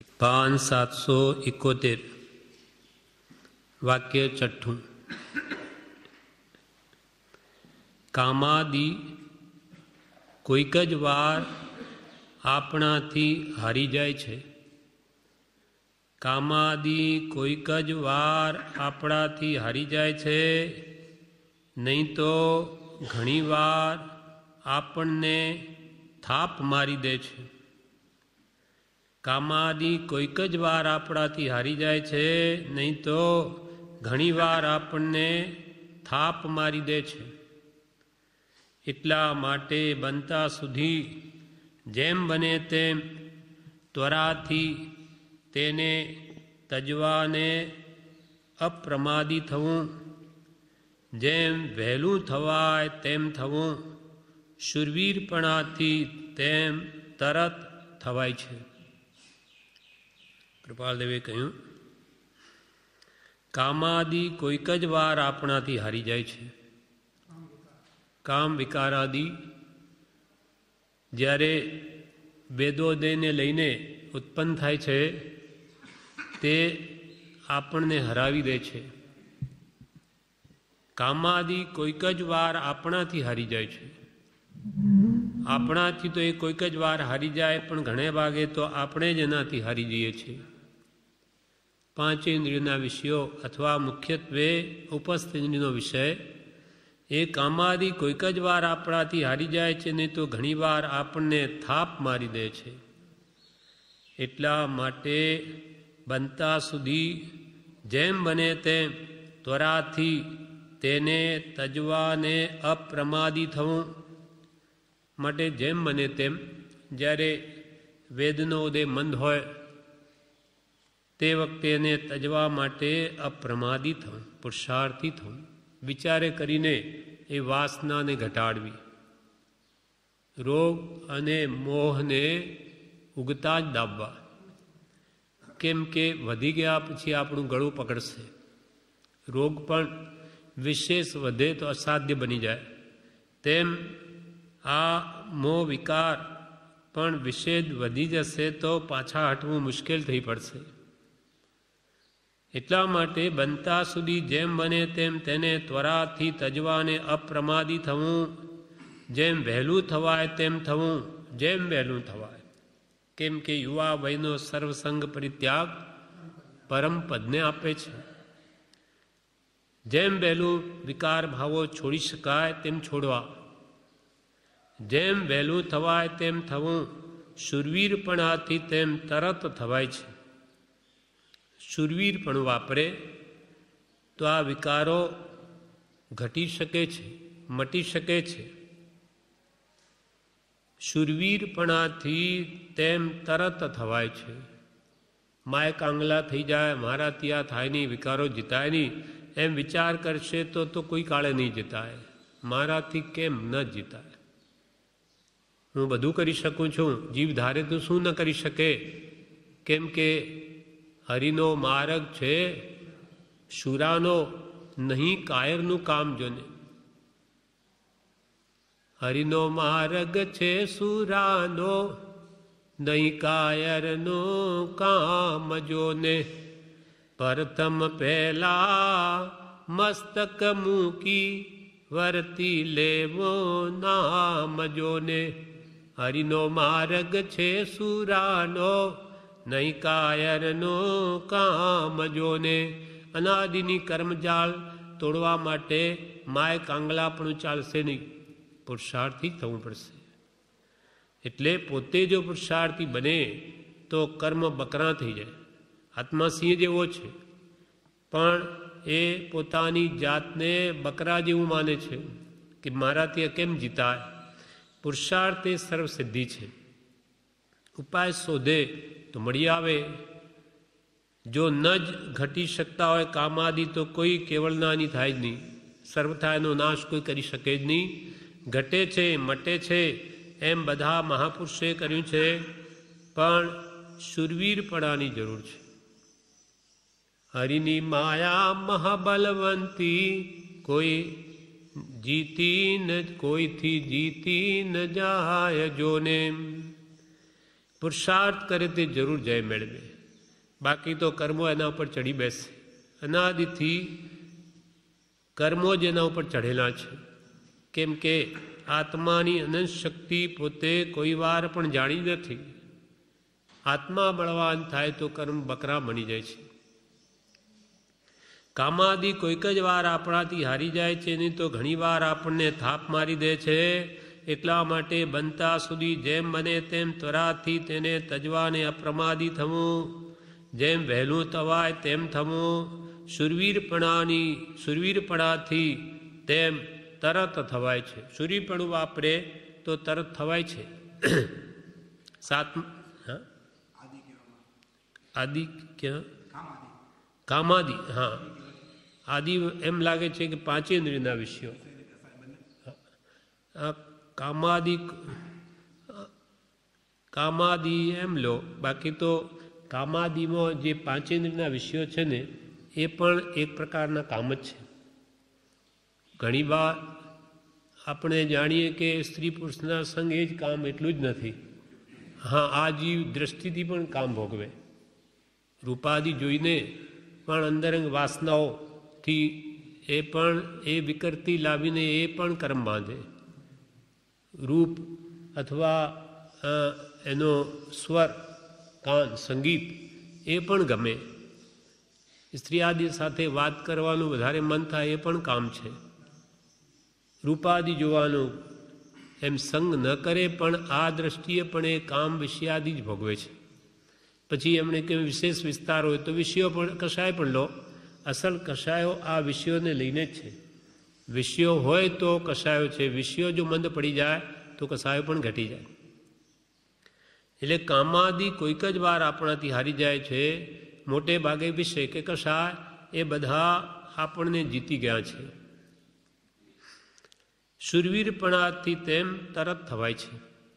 पान 771 वाक्य छठू। कामादि कोईक ज वार आपणाथी हारी जाय छे। कामादि कोईक ज वार आपणाथी हारी जाय छे, नहीं तो घणी वार आपणने थाप मारी दे छे। कामादि कोईक ज वार आपणाथी हारी जाय छे, नहीं तो घणी वार आपणने थाप मारी दे छे। एटला माटे बनता सुधी जेम बने तेम त्वराथी तेने तजवाने अप्रमादी थवुं, जेम वहेलुं थवाय तेम थवुं, शूरवीरपणाथी तेम तरत थवाय छे। कृपालदेवे कह्युं, कामादि कोईक ज वार आपणाथी हारी जाय छे। काम विकारादि ज्यारे वेदोदयने लईने उत्पन्न थाय छे ते आपणने हरावी दे छे। कामादि कोईक ज वार आपणाथी हारी जाय छे। आपणाथी तो ए कोईक ज वार हारी जाए, पण घणे भागे तो आपणे ज एनाथी हारी जईए छे। पांच इंद्रियोना विषयों अथवा मुख्यत्वे उपस्थ इंद्रियोनो विषय ए कामादि कोईक ज वार आपणाथी हारी जाय छे, नहीं तो घणी वार आपणने थाप मारी दे छे। एटला माटे बनता सुधी जेम बने तेम त्वराथी तेने तजवाने अप्रमादी थवुं। माटे जेम बने तेम ज्यारे वेदनो उदय मंद होय ते वखते एने तजवा माटे अप्रमादी थवुं, पुरुषार्थी थवुं, विचारे करीने ए वासनाने घटाड़वी। रोग अने मोहने उगता ज दाबवा, केम के वधी गया पछी आपणुं गळुं पकड़शे। रोग पण विशेष वधे तो असाध्य बनी जाए, तेम आ मोह विकार पण विशेष वधी जशे तो पाछा हटवुं मुश्केल थई पड़शे। એટલા માટે બનતા સુધી જેમ બને તેમ તેને ત્વરાથી તજવાને અપ્રમાદી થવું, જેમ વહેલું થવાય તેમ થવું, જેમ વહેલું થવાય, કેમ કે યુવા વયનો સર્વસંગ પરિત્યાગ પરમ પદને આપે છે। જેમ વહેલું વિકાર ભાવો છોડી શકાય તેમ છોડવા, જેમ વહેલું થવાય તેમ થવું, શૂરવીરપણાથી તેમ તરત થવાય છે। शूरवीर पण वापरे तो आ विकारो घटी शके छे, मटी शके छे। शूरवीरपणाथी तेम तरत थवाय छे। माय कांगला थई जाए, माराथी आ थाय नहीं, विकारो जीताय नहीं, एम विचार करशे तो कोई काळे नहीं जीताय। माराथी केम न जीताय? हूँ बधुं करी शकूँ छूँ, जीव धारे तो शू न करी शके? केम के हरिनो मार्ग छे शूरानो, नहीं कायरनु काम जोने। हरिनो मार्ग छे शूरानो, नहीं कायरनो काम जोने। प्रथम पहला मस्तक मूकी, वरती लेवो नाम जोने। हरिनो मार्ग छे शूरानो, नहीं कायरनो काम जोने। अनादिनी कर्मजाल तोड़वा माटे माय कांगलापणुं चालशे नहीं, पुरुषार्थी थवुं पड़शे। एटले पोते जो पुरुषार्थी बने तो कर्म बकरा थई जाए। आत्मा सिंह जेवो छे, पण ए पोतानी जातने बकरा जेवुं माने छे कि माराथी केम जीताय। पुरुषार्थ ए सर्वसिद्धि छे। उपाय शोधे तो मળી આવે। जो न ज घटी शकता होय कामादि तो कोई केवलनानी थाय ज नहीं, सर्वथायनो नाश कोई करी शके ज नहीं। घटे छे मटे छे एम बधा महापुरुषे कर्युं छे, पण शूरवीरपणानी जरूर छे। हरिनी माया महाबलवंती, कोई जीती न, कोई थी जीती न जाय जोने। પુરુષાર્થ કરે તે જરૂર જય મેળવે, બાકી તો કર્મો એના ઉપર ચડી બેસે. અનાદિથી કર્મો જ એના ઉપર ચઢેલા છે. કેમ કે આત્માની અનંત શક્તિ પોતે કોઈ વાર પણ જાણી નથી. આત્મા બળવાન થાય તો કર્મ બકરા બની જાય છે. કામાદિ કોઈક જ વાર આપણાથી હારી જાય છે, નહીં તો ઘણી વાર આપણને થાપ મારી દે છે. એટલા માટે બનતા સુધી જેમ બને તેમ ત્વરાથી તેને તજવાને અપ્રમાદી થવું, જેમ વહેલું થવાય તેમ થવું. શુરવીરપણાથી તેમ તરત થવાય છે. શુરવીરપણું વાપરે તો તરત થવાય છે. આદિ ક્યાં? કામાદિ. હા, આદિ એમ લાગે છે કે પાંચેન્દ્રિયના વિષયો. કામાદિ એમ લો, બાકી તો કામાદિમાં જે પાંચેન્દ્રિયના વિષયો છે ને એ પણ એક પ્રકારના કામ જ છે. ઘણી વાર આપણે જાણીએ કે સ્ત્રી પુરુષના સંગ એ જ કામ, એટલું જ નથી. હા, આ જીવ દ્રષ્ટિથી પણ કામ ભોગવે, રૂપાદિ જોઈને પણ અંદરંગ વાસનાઓથી એ પણ એ વિકૃતિ લાવીને એ પણ કર્મ બાંધે. રૂપ અથવા એનો સ્વર, કાન, સંગીત એ પણ ગમે. સ્ત્રી આદિ સાથે વાત કરવાનું વધારે મન થાય એ પણ કામ છે. રૂપાદિ જોવાનું એમ સંગ ન કરે પણ આ દ્રષ્ટિએ પણ એ કામ વિષયાદિ જ ભોગવે છે. પછી એમણે કેવું વિશેષ વિસ્તાર હોય તો વિષયો પણ કશાય પણ લો, અસલ કશાયો આ વિષયોને લઈને જ છે. વિષયો હોય તો કશાયો છે, વિષયો જો મંદ પડી જાય તો કશાયો પણ ઘટી જાય. એટલે કામાદિ કોઈક જ વાર આપણાથી હારી જાય છે. મોટે ભાગે વિષય કે કશાય એ બધા આપણને જીતી ગયા છે. શુરવીરપણાથી તેમ તરત થવાય છે.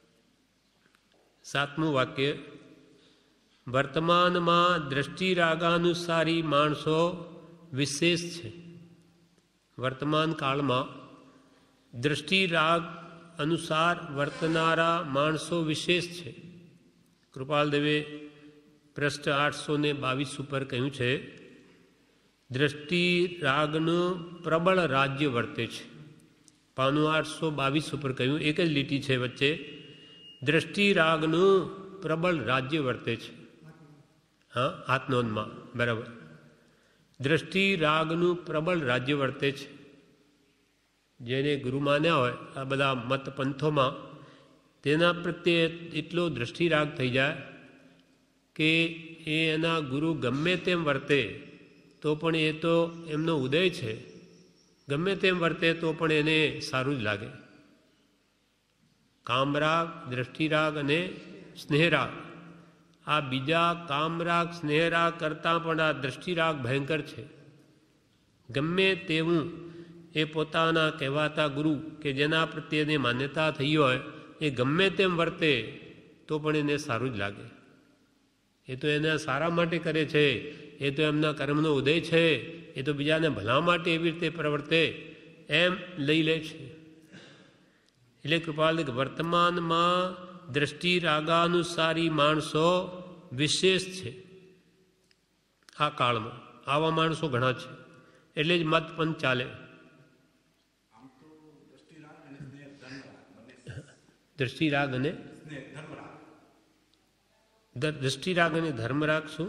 7મું વાક્ય, વર્તમાનમાં દ્રષ્ટિરાગાનુસારી માણસો વિશેષ છે. વર્તમાન કાળમાં દ્રષ્ટિરાગ અનુસાર વર્તનારા માણસો વિશેષ છે. કૃપાલદેવે પૃષ્ઠ 822 ઉપર કહ્યું છે, દ્રષ્ટિરાગનું પ્રબળ રાજ્ય વર્તે છે. પાનું 822 ઉપર કહ્યું, એક જ લીટી છે વચ્ચે, દ્રષ્ટિરાગનું પ્રબળ રાજ્ય વર્તે છે. હા, હાથનોંધમાં બરાબર. દ્રષ્ટિરાગનું પ્રબળ રાજ્ય વર્તે છે. જેને ગુરુ માન્યા હોય આ બધા મત પંથોમાં, તેના પ્રત્યે એટલો દ્રષ્ટિરાગ થઈ જાય કે એ એના ગુરુ ગમે તેમ વર્તે તો પણ એ તો એમનો ઉદય છે, ગમે તેમ વર્તે તો પણ એને સારું જ લાગે. કામરાગ, દ્રષ્ટિરાગ અને સ્નેહરાગ, આ બીજા કામરાગ સ્નેહરાગ કરતાં પણ આ દ્રષ્ટિરાગ ભયંકર છે. ગમે તેવું એ પોતાના કહેવાતા ગુરુ કે જેના પ્રત્યેની માન્યતા થઈ હોય એ ગમે તેમ વર્તે તો પણ એને સારું જ લાગે. એ તો એના સારા માટે કરે છે, એ તો એમના કર્મનો ઉદય છે, એ તો બીજાને ભલા માટે એવી રીતે પ્રવર્તે એમ લઈ લે છે. એટલે કૃપાલ વર્તમાનમાં દ્રષ્ટિરાગાનુસારી માણસો વિશેષ છે. આ કાળમાં આવા માણસો ઘણા છે, એટલે જ મત પણ ચાલે. દ્રષ્ટિરાગ અને ધર્મરાગ શું?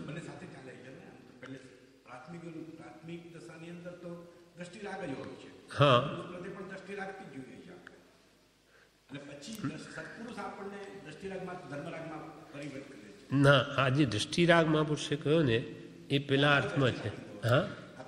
હા, ના, આ જે દ્રષ્ટિરાગ મહાપુરુષે કહ્યો ને એ પેલા અર્થમાં છે. હા,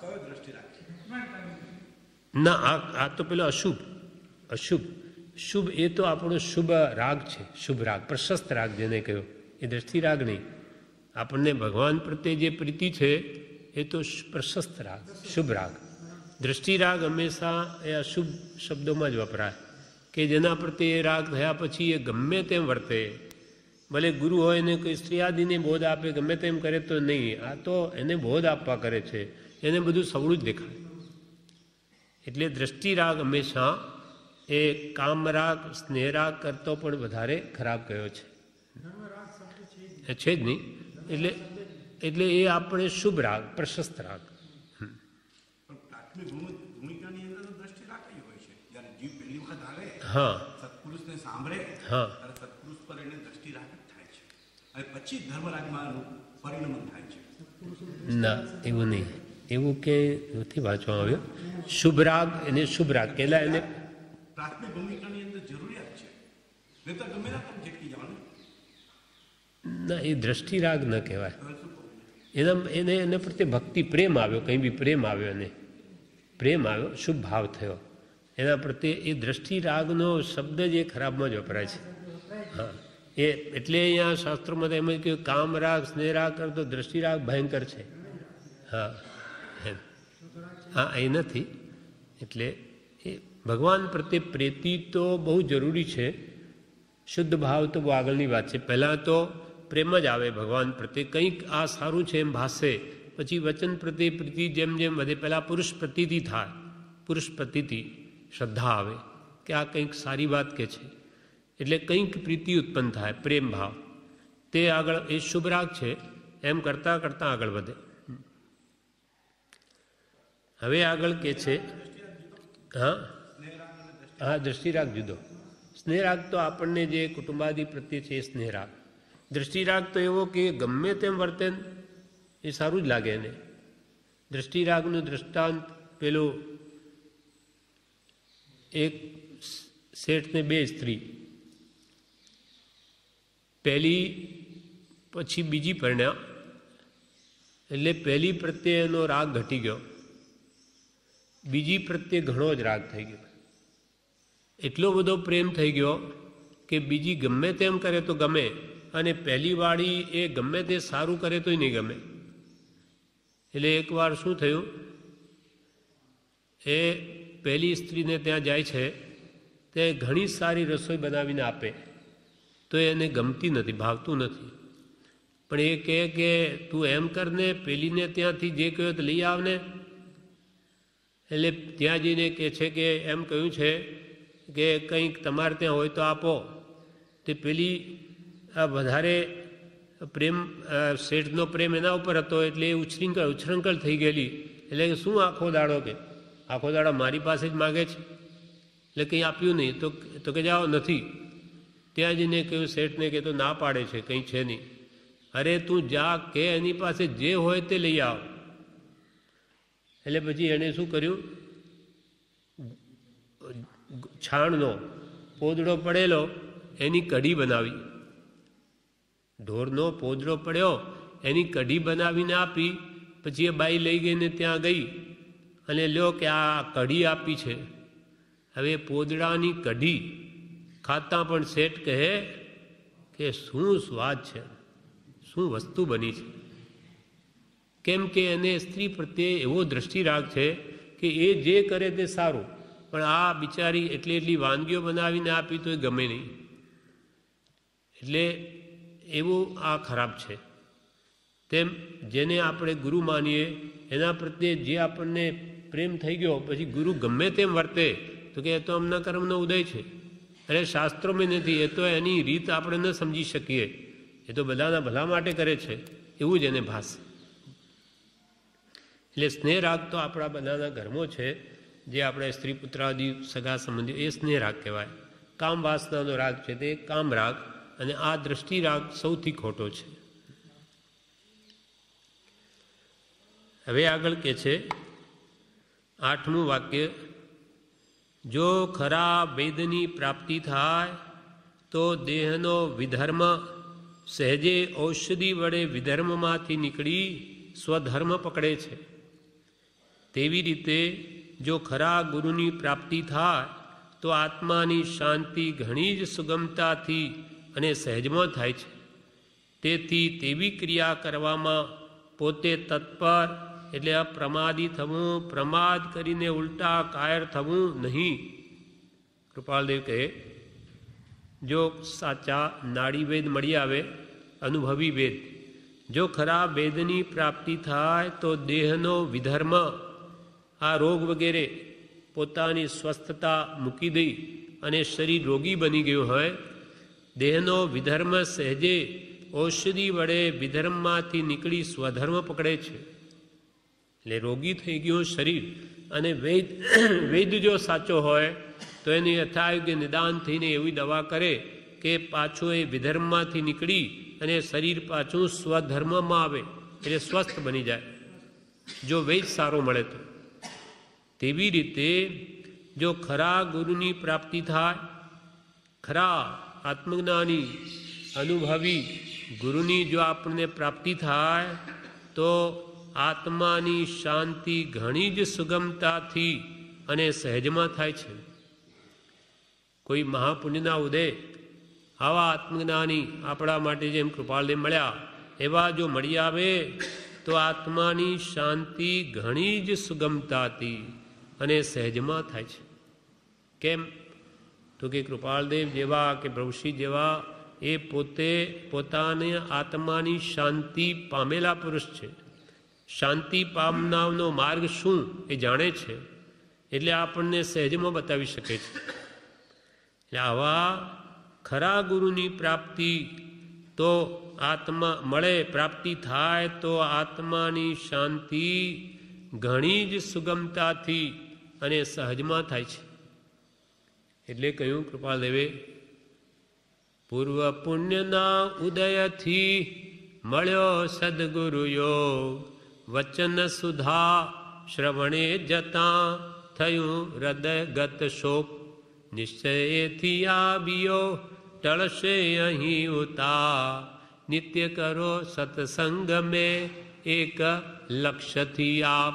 ના, આ તો પેલો અશુભ. શુભ એ તો આપણો શુભ રાગ છે, શુભ રાગ, પ્રશસ્ત રાગ જેને કહ્યો, એ દ્રષ્ટિરાગ નહીં. આપણને ભગવાન પ્રત્યે જે પ્રીતિ છે એ તો પ્રશસ્ત રાગ, શુભ રાગ. દ્રષ્ટિરાગ હંમેશા એ અશુભ શબ્દોમાં જ વપરાય કે જેના પ્રત્યે એ રાગ થયા પછી એ ગમે તેમ વર્તે. ભલે ગુરુ હોય ને કોઈ સ્ત્રીયાદિને બોધ આપે ગમે તેમ કરે તો નહીં, આ તો એને બોધ આપવા કરે છે, એને બધું સવળું જ દેખાય. એટલે દ્રષ્ટિરાગ હંમેશા એ કામરાગ સ્નેહરાગ કરતો પણ વધારે ખરાબ કયો છે. છે જ નહીં. એટલે એ આપણે શુભ રાગ, પ્રશસ્ત રાગ. હા સત્પુરુષને સાંભળે હા સત્પુરુષ પર એને દ્રષ્ટિ રાગ થાય છે અને પછી ધર્મરાગમાં પરિણમન થાય છે. ના, એવું નહીં. એવું કે નથી વાંચવામાં આવ્યું. શુભ રાગ એને શુભ રાગ કેલા એને પ્રાથમિક ભૂમિકાની અંદર જરૂરિયાત છે, નહીં તો ગમે ના તમે ઝટકી જવાનું. ના, એ દ્રષ્ટિ રાગ ન કહેવાય. એને એના પ્રત્યે ભક્તિ પ્રેમ આવ્યો, કંઈ બી પ્રેમ આવ્યો, એને પ્રેમ આવ્યો, શુભ ભાવ થયો એના પ્રત્યે. એ દ્રષ્ટિ રાગનો શબ્દ જ એ ખરાબમાં જ વપરાય છે. હા, એ એટલે અહીંયા શાસ્ત્રોમાં એમ જ કહ્યું કામ રાગ સ્નેહ રાગ કરતો દ્રષ્ટિ રાગ ભયંકર છે. હા હા, એ નથી. એટલે એ ભગવાન પ્રત્યે પ્રીતિ તો બહુ જરૂરી છે. શુદ્ધ ભાવ તો બહુ આગળની વાત છે. પહેલાં તો પ્રેમ જ આવે ભગવાન પ્રત્યે, કંઈક આ સારું છે એમ ભાસે, પછી વચન પ્રત્યે પ્રીતિ જેમ જેમ વધે. પહેલાં પુરુષ પ્રતીતિ થાય, પુરુષ પ્રતીતિ શ્રદ્ધા આવે કે આ કંઈક સારી વાત કે છે, એટલે કંઈક પ્રીતિ ઉત્પન્ન થાય, પ્રેમ ભાવ. તે આગળ એ શુભ રાગ છે. એમ કરતાં કરતાં આગળ વધે. હવે આગળ કે છે હા હા, દ્રષ્ટિરાગ જુદો. સ્નેહરાગ તો આપણને જે કુટુંબાદિ પ્રત્યે છે એ સ્નેહરાગ. દ્રષ્ટિરાગ તો એવો કે ગમે તેમ વર્તે એ સારું જ લાગે એને. દ્રષ્ટિરાગનું દૃષ્ટાંત પેલું એક શેઠને બે સ્ત્રી, પહેલી પછી બીજી પરણ્યા, એટલે પહેલી પ્રત્યે એનો રાગ ઘટી ગયો, બીજી પ્રત્યે ઘણો જ રાગ થઈ ગયો. એટલો બધો પ્રેમ થઈ ગયો કે બીજી ગમે તેમ કરે તો ગમે, અને પહેલી વાળી એ ગમે તે સારું કરે તોય નહીં ગમે. એટલે એકવાર શું થયું, એ પહેલી સ્ત્રીને ત્યાં જાય છે, તે ઘણી સારી રસોઈ બનાવીને આપે તો એને ગમતી નથી, ભાવતું નથી. પણ એ કહે કે તું એમ કરને, પેલીને ત્યાંથી જે કહ્યું તો લઈ આવને. એટલે ત્યાં જઈને કહે છે કે એમ કહ્યું છે કે કંઈક તમારે ત્યાં હોય તો આપો. તે પેલી વધારે પ્રેમ, શેઠનો પ્રેમ એના ઉપર હતો એટલે એ ઉચ્છૃંખલ થઈ ગયેલી. એટલે શું આખો દાડો, કે આખો દાડો મારી પાસે જ માગે છે, એટલે કંઈ આપ્યું નહીં. તો કે જાઓ નથી. ત્યાં જઈને કહ્યું શેઠને કે તો ના પાડે છે, કંઈ છે નહીં. અરે તું જા કે એની પાસે જે હોય તે લઈ આવ. એટલે પછી એણે શું કર્યું, છાણનો પોદડો પડેલો એની કઢી બનાવી, ઢોરનો પોદડો પડ્યો એની કઢી બનાવીને આપી. પછી એ બાઈ લઈ ગઈને ત્યાં ગઈ અને લ્યો કે આ કઢી આપી છે. હવે પોદડાની કઢી ખાતા પણ શેઠ કહે કે શું સ્વાદ છે, શું વસ્તુ બની છે. કેમ કે એને સ્ત્રી પ્રત્યે એવો દ્રષ્ટિરાગ છે કે એ જે કરે તે સારું, પણ આ બિચારી એટલી વાનગીઓ બનાવીને આપી તો એ ગમે નહીં. એટલે એવું આ ખરાબ છે. તેમ જેને આપણે ગુરુ માનીએ એના પ્રત્યે જે આપણને પ્રેમ થઈ ગયો, પછી ગુરુ ગમે તેમ વર્તે તો કે એ તો અમના કર્મનો ઉદય છે. અરે શાસ્ત્રોમાં નથી, એ તો એની રીત આપણે ન સમજી શકીએ, એ તો બધાના ભલા માટે કરે છે, એવું જ એને ભાસ. એટલે સ્નેહ રાગ તો આપણા બધાના ઘરમાં છે, જે આપણે સ્ત્રી પુત્રાદિ સગા સંબંધી, એ સ્નેહ રાગ કહેવાય. કામ વાસનાનો રાગ છે તે કામ રાગ, અને આ દ્રષ્ટિ રાગ સૌથી ખોટો છે. હવે આગળ કે છે 8મું વાક્ય, જો ખરા વેદની પ્રાપ્તિ થાય તો દેહનો વિધર્મ સહેજે ઔષધિ વડે વિધર્મમાંથી નીકળી સ્વધર્મ પકડે છે. તેવી રીતે જો ખરા ગુરુની પ્રાપ્તિ થાય તો આત્માની શાંતિ ઘણી જ સુગમતાથી અને સહેજમાં થાય છે. તેથી તેવી ક્રિયા કરવામાં પોતે તત્પર, એટલે અપ્રમાદી થવું, પ્રમાદ કરીને ઉલટા કાયર થવું નહીં. કૃપાલદેવ કહે, જો સાચા નાડી વેદ મળી આવે, અનુભવી વેદ, જો ખરા વેદની પ્રાપ્તિ થાય તો દેહનો વિધર્મ, આ રોગ વગેરે પોતાની સ્વસ્થતા મૂકી દઈ અને શરીર રોગી બની ગયું હોય, દેહનો વિધર્મ સહેજે ઔષધિ વડે વિધર્મમાંથી નીકળી સ્વધર્મ પકડે છે, એટલે રોગી થઈ ગયું શરીર. અને વૈદ જો સાચો હોય તો એનું યથાયોગ્ય નિદાન થઈને એવી દવા કરે કે પાછું એ વિધર્મમાંથી નીકળી અને શરીર પાછું સ્વધર્મમાં આવે, એટલે સ્વસ્થ બની જાય, જો વૈદ સારો મળે તો. તેવી રીતે જો ખરા ગુરુની પ્રાપ્તિ થાય, ખરા આત્મજ્ઞાની અનુભવી ગુરુની જો આપણને પ્રાપ્તિ થાય તો આત્માની શાંતિ ઘણી જ સુગમતાથી અને સહેજમાં થાય છે. કોઈ મહાપુણ્યના ઉદય આવા આત્મજ્ઞાની આપણા માટે જેમ કૃપાળદેવ મળ્યા એવા જો મળી આવે તો આત્માની શાંતિ ઘણી જ સુગમતાથી અને સહેજમાં થાય છે. કેમ તો કે કૃપાળદેવ જેવા કે પ્રભુશ્રી જેવા એ પોતે પોતાની આત્માની શાંતિ પામેલા પુરુષ છે. શાંતિ પામનારનો માર્ગ શું એ જાણે છે, એટલે આપણને સહેજમાં બતાવી શકે છે. એટલે આવા ખરા ગુરુની પ્રાપ્તિ તો આત્મા મળે, પ્રાપ્તિ થાય તો આત્માની શાંતિ ઘણી જ સુગમતાથી અને સહજમાં થાય છે. એટલે કહ્યું કૃપાળદેવે, પૂર્વ પુણ્યના ઉદયથી મળ્યો સદગુરુ યોગ, વચન સુધા શ્રવણે જતા થયું હૃદયગત શોક, નિશ્ચયથી આવ્યો ટળશે અહીં ઉતાર, નિત્ય કરો સત્સંગ મેં એક લક્ષ્યથી આપ.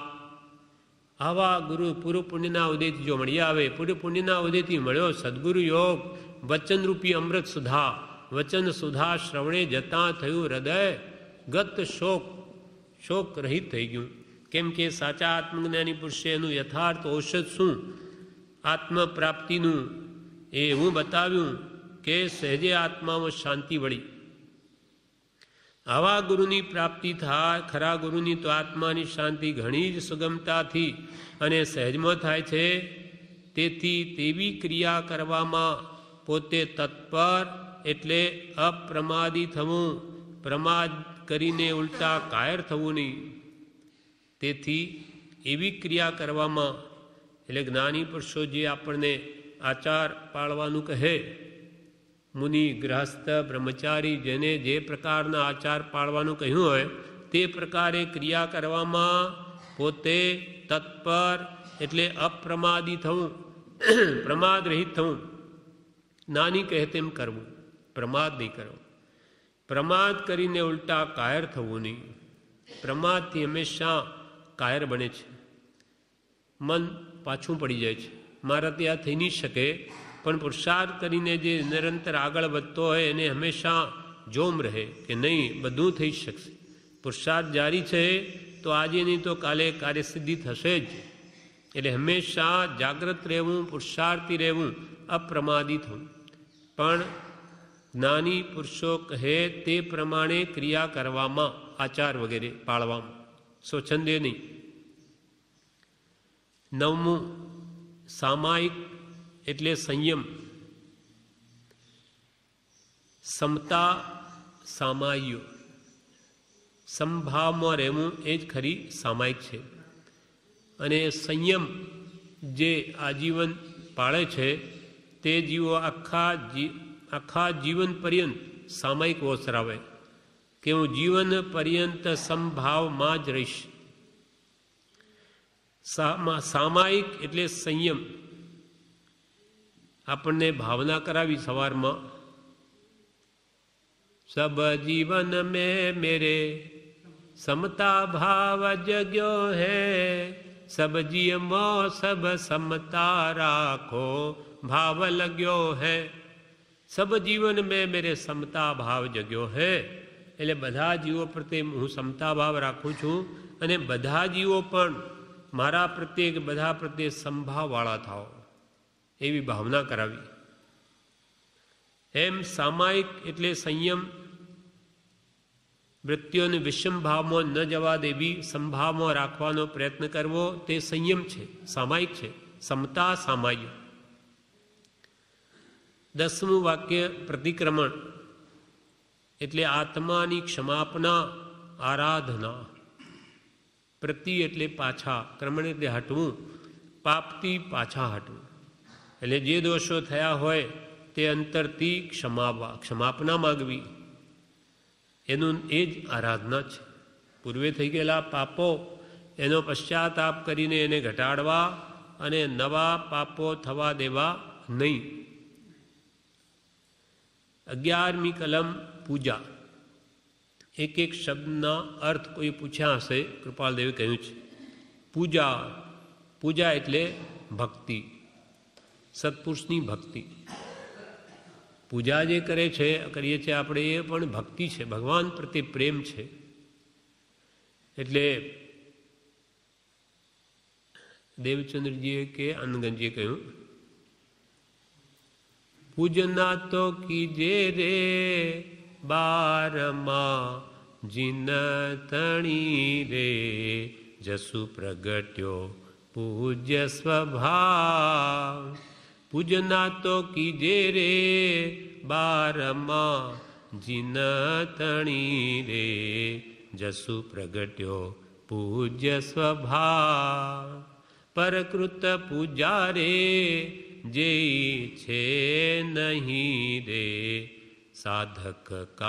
આવા ગુરુ પૂર્વ પુણ્યના ઉદયથી જો મળી આવે, પૂર્વ પુણ્યના ઉદયથી મળ્યો સદગુરુ યોગ, વચનરૂપી અમૃત સુધા, વચન સુધા શ્રવણે જતાં થયું હૃદય ગત શોક, શોક રહિત થઈ ગયું. કેમ કે સાચા આત્મજ્ઞાની પુરુષે એનું યથાર્થ ઔષધ શું, આત્મ પ્રાપ્તિનું એ એવું બતાવ્યું કે સહેજે આત્મામાં શાંતિ વળી. આવા ગુરુની પ્રાપ્તિ થાય, ખરા ગુરુની તો આત્માની શાંતિ ઘણી જ સુગમતાથી અને સહેજમાં થાય છે. તેથી તેવી ક્રિયા કરવામાં પોતે તત્પર, એટલે અપ્રમાદી થવું, પ્રમાદ કરીને ઉલટા કાયર થવું નહીં. તેથી એવી ક્રિયા કરવામાં, એટલે જ્ઞાની પુરુષો જે આપણને આચાર પાળવાનું કહે, મુનિ ગ્રહસ્થ બ્રહ્મચારી જેને જે પ્રકારના આચાર પાળવાનું કહ્યું હોય તે પ્રકારે ક્રિયા કરવામાં પોતે તત્પર, એટલે અપ્રમાદી થવું, પ્રમાદ રહિત થવું. નાની કહે તેમ કરવું, પ્રમાદ નહીં કરવો. પ્રમાદ કરીને ઉલટા કાયર થવું નહીં. પ્રમાદથી હંમેશા કાયર બને છે, મન પાછું પડી જાય છે. મારાથી આ થઈ નહીં શકે, પણ પુરુષાર્થ કરીને જે નિરંતર આગળ વધતો હોય એને હંમેશા જોમ રહે કે નહીં બધું થઈ શકશે. પુરુષાર્થ જારી છે તો આજે નહીં તો કાલે કાર્યસિદ્ધિ થશે જ. એટલે હંમેશા જાગ્રત રહેવું, પુરુષાર્થી રહેવું, અપ્રમાદી થવું. પણ જ્ઞાની પુરુષો કહે તે પ્રમાણે ક્રિયા કરવામાં, આચાર વગેરે પાળવામાં, સ્વચ્છંદે નહીં. 9મું સામાયિક એટલે સંયમ. સમતા સામાય્ય, સંભાવમાં રહેવું એ જ ખરી સામાયિક છે. અને સંયમ જે આજીવન પાળે છે તે જીવો આખા જીવન પર્યંત સામાયિક ઓસરાવે કે હું જીવન પર્યંત સંભાવમાં જ રહીશ. સામાયિક એટલે સંયમ. આપણને ભાવના કરાવી સવારમાં, સબ જીવન મેં મેરે સમતા ભાવ જગ્યો હૈ, સબ જીવમો સબ સમતા રાખો ભાવ લગ્યો હૈ. સબ જીવન મેં મેરે સમતા ભાવ જગ્યો હૈ, એટલે બધા જીવો પ્રત્યે હું સમતા ભાવ રાખું છું અને બધા જીવો પણ મારા પ્રત્યે કે બધા પ્રત્યે સંભાવવાળા થાઓ એવી ભાવના કરાવી. એમ સામાયિક એટલે સંયમ, વૃત્તિઓને વિષમ ભાવમાં ન જવા દેવી, સંભાવમાં રાખવાનો પ્રયત્ન કરવો તે સંયમ છે, સામાયિક છે. સમતા સામાયિક. 10મું વાક્ય પ્રતિક્રમણ એટલે આત્માની ક્ષમાપના, આરાધના. પ્રતિ એટલે પાછા, ક્રમણ એટલે હટવું, પાપથી પાછા હટવું. એટલે જે દોષો થયા હોય તે અંતરથી ક્ષમાવવા, ક્ષમાપના માગવી, એનું એ જ આરાધના છે. પૂર્વે થઈ ગયેલા પાપો એનો પશ્ચાતાપ કરીને એને ઘટાડવા અને નવા પાપો થવા દેવા નહીં. 11મી કલમ પૂજા. એક એક શબ્દના અર્થ કોઈ પૂછ્યા હશે, કૃપાલદેવે કહ્યું છે. પૂજા, પૂજા એટલે ભક્તિ, સત્પુરુષની ભક્તિ. પૂજા જે કરે છે, કરીએ છીએ આપણે, એ પણ ભક્તિ છે, ભગવાન પ્રત્યે પ્રેમ છે. એટલે દેવચંદ્રજીએ કે આનંદગંજીએ કહ્યું, પૂજના તો કીજે રે બારમાં જીન તણી રે, જસુ પ્રગટ્યો પૂજ્ય સ્વભાવ. પૂજના તો કીજે રે બારમાં જીન તણી રે, જસુ પ્રગટ્યો પૂજ્ય સ્વભાવ. પરકૃત પૂજા રે જે છે નહીં રે, સાધક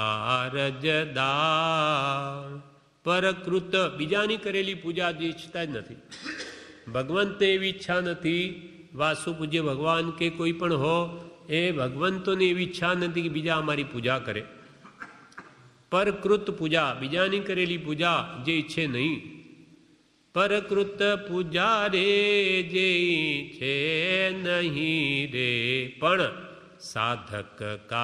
કારજદાર. પરકૃત બીજાની કરેલી પૂજા જે ઈચ્છતા જ નથી, ભગવંતને એવી ઈચ્છા નથી. વાસુ પૂજ્ય ભગવાન કે કોઈ પણ હો, એ ભગવંતોને એવી ઈચ્છા નથી કે બીજા અમારી પૂજા કરે. પરકૃત પૂજા, બીજાની કરેલી પૂજા જે ઈચ્છે નહીં. પરકૃત પૂજા રે જે છે નહીં રે, પણ સાધક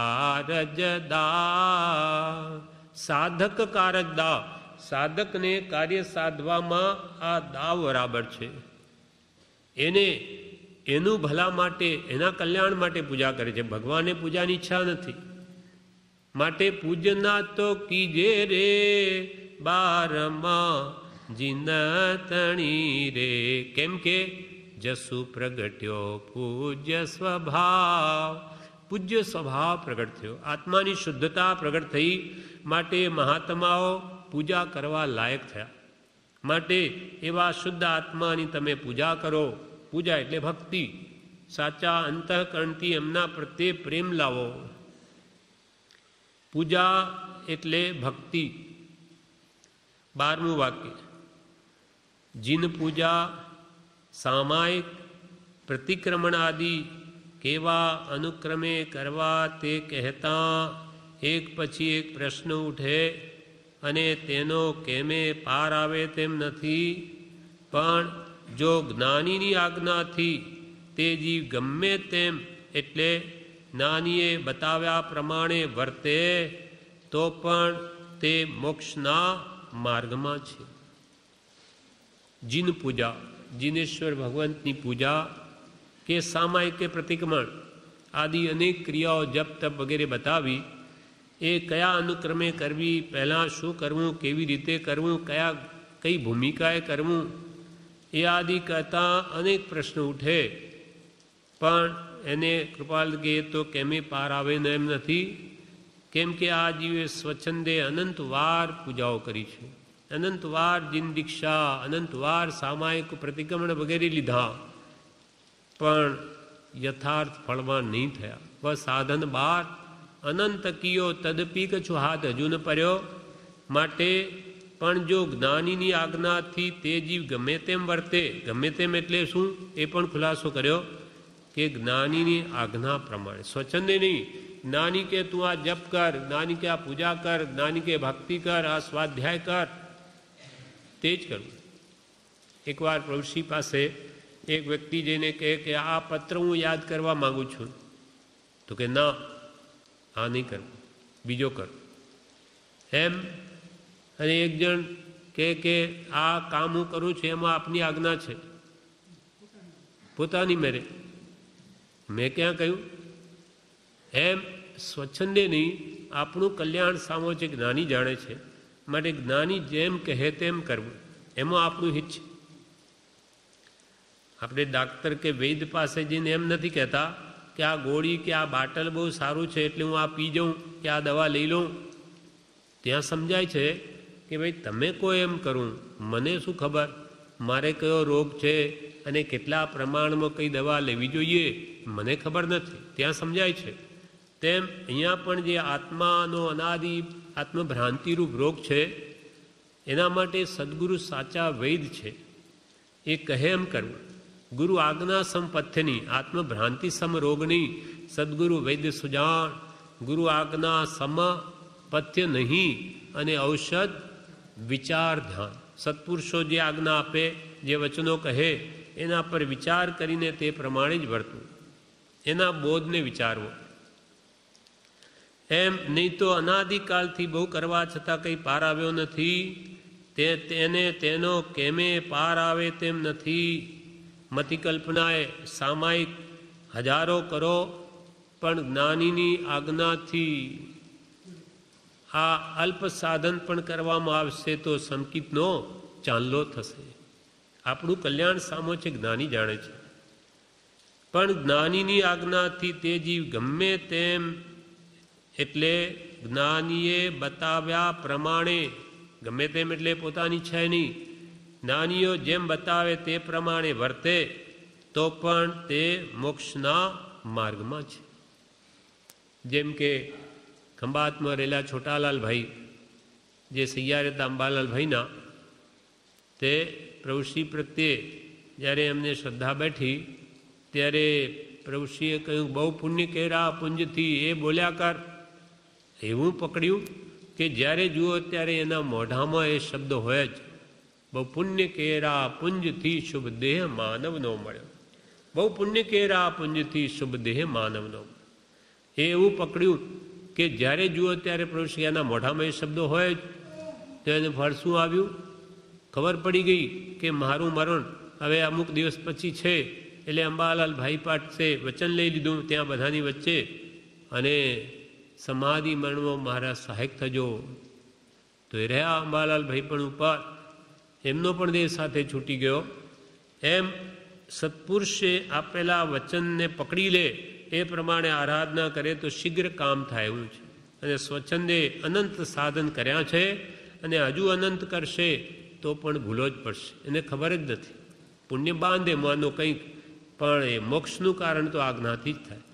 કારજદા. સાધક કારજદા, સાધકને કાર્ય સાધવામાં આ દાવ બરાબર છે. એને એનું ભલા માટે, એના કલ્યાણ માટે પૂજા કરે છે. ભગવાને પૂજાની ઈચ્છા નથી. માટે પૂજના તો કીજે રે બારમાં જીન તણી રે, કેમ કે જસુ પ્રગટ્યો પૂજ્ય સ્વભાવ. પૂજ્ય સ્વભાવ પ્રગટ થયો, આત્માની શુદ્ધતા પ્રગટ થઈ. માટે મહાત્માઓ પૂજા કરવા લાયક થયા. માટે એવા શુદ્ધ આત્માની તમે પૂજા કરો. પૂજા એટલે ભક્તિ, સાચા અંતઃકરણથી એમના પ્રત્યે પ્રેમ લાવો. પૂજા એટલે ભક્તિ. 12મું વાક્ય, જીન પૂજા સામાયિક પ્રતિક્રમણ આદિ કેવા અનુક્રમે કરવા તે કહેતા એક પછી એક પ્રશ્ન ઉઠે અને તેનો કેમે પાર આવે તેમ નથી. પણ જો જ્ઞાનીની આજ્ઞાથી તે જીવ ગમે તેમ એટલે જ્ઞાનીએ બતાવ્યા પ્રમાણે વર્તે તો પણ તે મોક્ષના માર્ગમાં છે. જીન પૂજા, જીનેશ્વર ભગવંતની પૂજા કે સામાયિક કે પ્રતિક્રમણ આદિ અનેક ક્રિયાઓ જપ તપ વગેરે બતાવી. એ કયા અનુક્રમે કરવી, પહેલાં શું કરવું, કેવી રીતે કરવું, કઈ ભૂમિકાએ કરવું, એ આદિ કહેતા અનેક પ્રશ્નો ઉઠે. પણ એને કૃપાલ કે તો કેમે પાર આવે ને એમ નથી. કેમ કે આ જીવે સ્વચ્છંદે અનંતવાર પૂજાઓ કરી છે, અનંતવાર જીન દીક્ષા, અનંતવાર સામાયિક પ્રતિક્રમણ વગેરે લીધા, પણ યથાર્થ ફળમાં નહીં થયા. બસ સાધન 12 અનંત કિયો તદપી કછું હાથ હજુ ન પર્યો. માટે પણ જો જ્ઞાનીની આજ્ઞાથી તે જીવ ગમે તેમ વર્તે, ગમે તેમ એટલે શું એ પણ ખુલાસો કર્યો કે જ્ઞાનીની આજ્ઞા પ્રમાણે, સ્વચ્છંદે નહીં. જ્ઞાની કે તું આ જપ કર, જ્ઞાની કે આ પૂજા કર, જ્ઞાની કે ભક્તિ કર, આ સ્વાધ્યાય કર, તે જ કરવું. એકવાર પ્રભુશ્રી પાસે એક વ્યક્તિ જઈને કહે કે આ પત્ર હું યાદ કરવા માગું છું. તો કે ના, આ નહીં કરવું, બીજો કર એમ. અને એક જણ કે આ કામ હું કરું છું એમાં આપની આજ્ઞા છે. પોતાની મેરે, મેં ક્યાં કહ્યું એમ. સ્વચ્છંદે નહીં, આપણું કલ્યાણ સામો છે, જ્ઞાની જાણે છે. માટે જ્ઞાની જેમ કહે તેમ કરવું, એમાં આપણું હિત છે. આપણે ડાક્ટર કે વૈદ પાસે જઈને એમ નથી કહેતા કે આ ગોળી કે આ બાટલ બહુ સારું છે એટલે હું આ પી જાઉં કે આ દવા લઈ લઉં. ત્યાં સમજાય છે કે ભાઈ તમે કોઈ એમ કરું, મને શું ખબર મારે કયો રોગ છે અને કેટલા પ્રમાણમાં કઈ દવા લેવી જોઈએ, મને ખબર નથી. ત્યાં સમજાય છે. તેમ અહીંયા પણ જે આત્માનો અનાદિ આત્મભ્રાંતિરૂપ રોગ છે એના માટે સદગુરુ સાચા વૈદ છે. એ કહે એમ કરવું. ગુરુ આજ્ઞા સંપથ્યની, આત્મભ્રાંતિ સમ રોગની સદગુરુ વૈદ્ય સુજાણ. ગુરુ આજ્ઞા સમ પથ્ય નહીં અને ઔષધ વિચાર ધ્યાન. સત્પુરુષો જે આજ્ઞા આપે, જે વચનો કહે એના પર વિચાર કરીને તે પ્રમાણે જ વર્તવું, એના બોધને વિચારવો. એમ નહીં તો અનાદિકાલથી બહુ કરવા છતાં કંઈ પાર આવ્યો નથી, તેને તેનો કેમે પાર આવે તેમ નથી. મતિ કલ્પનાએ સામાયિક હજારો કરો, પણ જ્ઞાનીની આજ્ઞાથી આ અલ્પ સાધન પણ કરવામાં આવશે તો સંકિતનો ચાંદલો થશે. આપણું કલ્યાણ સામો છે, જ્ઞાની જાણે છે. પણ જ્ઞાનીની આજ્ઞાથી તે જીવ ગમે તેમ, એટલે જ્ઞાનીએ બતાવ્યા પ્રમાણે, ગમે તેમ એટલે પોતાની છે નહીં, જ્ઞાનીઓ જેમ બતાવે તે પ્રમાણે વર્તે તો પણ તે મોક્ષના માર્ગમાં છે. જેમ કે ખંભાતમાં રહેલા છોટાલાલભાઈ, જે સૈયા રહેતા અંબાલાલભાઈના, તે પ્રભુશ્રી પ્રત્યે જ્યારે એમને શ્રદ્ધા બેઠી ત્યારે પ્રભુશ્રીએ કહ્યું, બહુ પુણ્ય કેરા પુંજથી એ બોલ્યા કર. એવું પકડ્યું કે જ્યારે જુઓ ત્યારે એના મોઢામાં એ શબ્દ હોય જ, બહુ પુણ્ય કેરા પુંજથી શુભ દેહ માનવનો મળ્યો. બહુ પુણ્ય કેરા પુંજથી શુભ દેહ માનવનો. એ એવું પકડ્યું કે જ્યારે જુઓ ત્યારે પ્રભુશ્રી એના મોઢામાં એ શબ્દો હોય જ. તો એને ફળ શું આવ્યું? ખબર પડી ગઈ કે મારું મરણ હવે અમુક દિવસ પછી છે. એટલે અંબાલાલ ભાઈ પાસે વચન લઈ લીધું ત્યાં બધાની વચ્ચે, અને સમાધિ મરણમાં મારા સહાયક થજો. તો એ રહ્યા અંબાલાલ ભાઈ પણ ઉપર, એમનો પણ દેહ સાથે છૂટી ગયો. એમ સત્પુરુષે આપેલા વચનને પકડી લે, એ પ્રમાણે આરાધના કરે તો શીઘ્ર કામ થાય એવું છે. અને સ્વચ્છંદે અનંત સાધન કર્યા છે, અને હજુ અનંત કરશે તો પણ ભૂલો જ પડશે. એને ખબર જ નથી. પુણ્ય બાંધે માનો કંઈક, પણ એ મોક્ષનું કારણ તો આજ્ઞાથી જ થાય.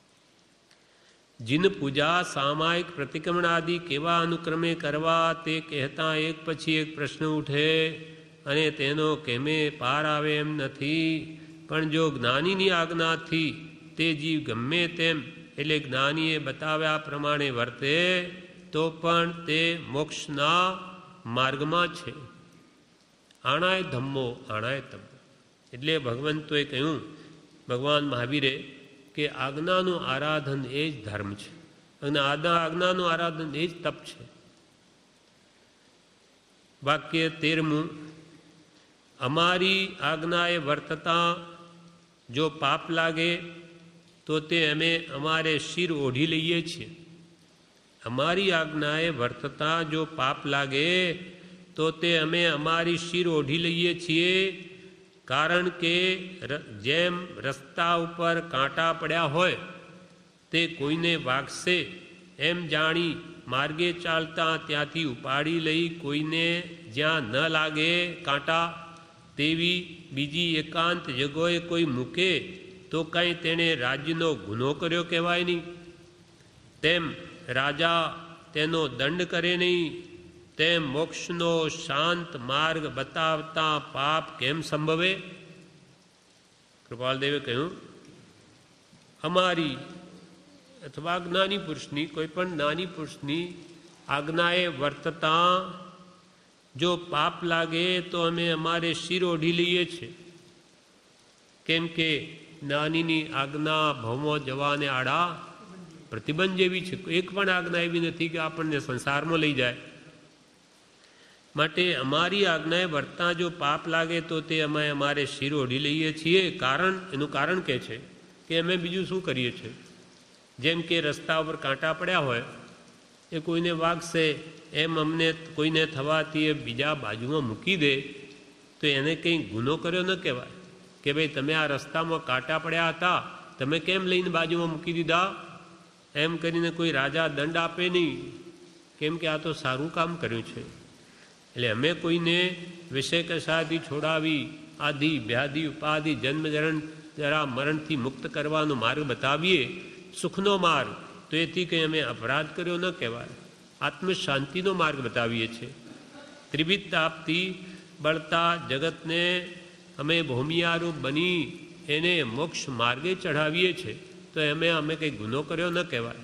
જીન પૂજા સામાયિક પ્રતિક્રમણ આદિ કેવા અનુક્રમે કરવા તે કહેતા એક પછી એક પ્રશ્ન ઉઠે, અને તેનો કેમે પાર આવે એમ નથી. પણ જો જ્ઞાનીની આજ્ઞાથી તે જીવ ગમે તેમ, એટલે જ્ઞાનીએ બતાવ્યા પ્રમાણે વર્તે તો પણ તે મોક્ષના માર્ગમાં છે. આણાય ધમ્મો આણાય તમ્મો. એટલે ભગવંતોએ કહ્યું, ભગવાન મહાવીરે, કે આજ્ઞાનું આરાધન એ જ ધર્મ છે, અને આજ્ઞાનું આરાધન એ જ તપ છે. વાક્ય 13મું, અમારી આજ્ઞાએ વર્તતા જો પાપ લાગે તો તે અમે અમારે શિર ઓઢી લઈએ છીએ. અમારી આજ્ઞાએ વર્તતા જો પાપ લાગે તો તે અમે અમારી શિર ઓઢી લઈએ છીએ. કારણ કે જેમ રસ્તા ઉપર કાંટા પડ્યા હોય તે કોઈને વાગશે એમ જાણી માર્ગે ચાલતા ત્યાંથી ઉપાડી લઈ કોઈને જ્યાં ન લાગે કાંટા, તેવી બીજી એકાંત જગ્યાએ કોઈ મૂકે તો કાંઈ તેણે રાજ્યનો ગુનો કર્યો કહેવાય નહીં. તેમ રાજા તેનો દંડ કરે નહીં, તેમ મોક્ષનો શાંત માર્ગ બતાવતા પાપ કેમ સંભવે? કૃપાલદેવે કહ્યું, અમારી અથવા જ્ઞાની પુરુષની, કોઈ પણ જ્ઞાની પુરુષની આજ્ઞાએ વર્તતા જો પાપ લાગે તો અમે અમારે શિર ઓઢી લઈએ છીએ. કેમ કે જ્ઞાનીની આજ્ઞા ભવમાં જવાને આડા પ્રતિબંધ જેવી છે. એક પણ આજ્ઞા એવી નથી કે આપણને સંસારમાં લઈ જાય. માટે અમારી આજ્ઞાએ વર્તતા જો પાપ લાગે તો તે અમે અમારે શિર ઓઢી લઈએ છીએ. એનું કારણ કે છે કે અમે બીજું શું કરીએ છીએ? જેમ કે રસ્તા ઉપર કાંટા પડ્યા હોય, એ કોઈને વાગશે એમ અમને કોઈને થવાથી એ બીજા બાજુમાં મૂકી દે તો એને કંઈ ગુનો કર્યો ન કહેવાય. કે ભાઈ તમે આ રસ્તામાં કાંટા પડ્યા હતા, તમે કેમ લઈને બાજુમાં મૂકી દીધા? એમ કરીને કોઈ રાજા દંડ આપે નહીં. કેમ કે આ તો સારું કામ કર્યું છે. એટલે અમે કોઈને વિષય કશાથી છોડાવી આદિ વ્યાધિ ઉપાધિ જન્મ જરા મરણથી મુક્ત કરવાનો માર્ગ બતાવીએ, સુખનો માર્ગ, તો એથી કંઈ અમે અપરાધ કર્યો ન કહેવાય. આત્મશાંતિનો માર્ગ બતાવીએ છીએ. ત્રિવિધ તાપથી બળતા જગતને અમે ભૂમિયારૂપ બની એને મોક્ષ માર્ગે ચઢાવીએ છીએ, તો અમે કંઈ ગુનો કર્યો ન કહેવાય.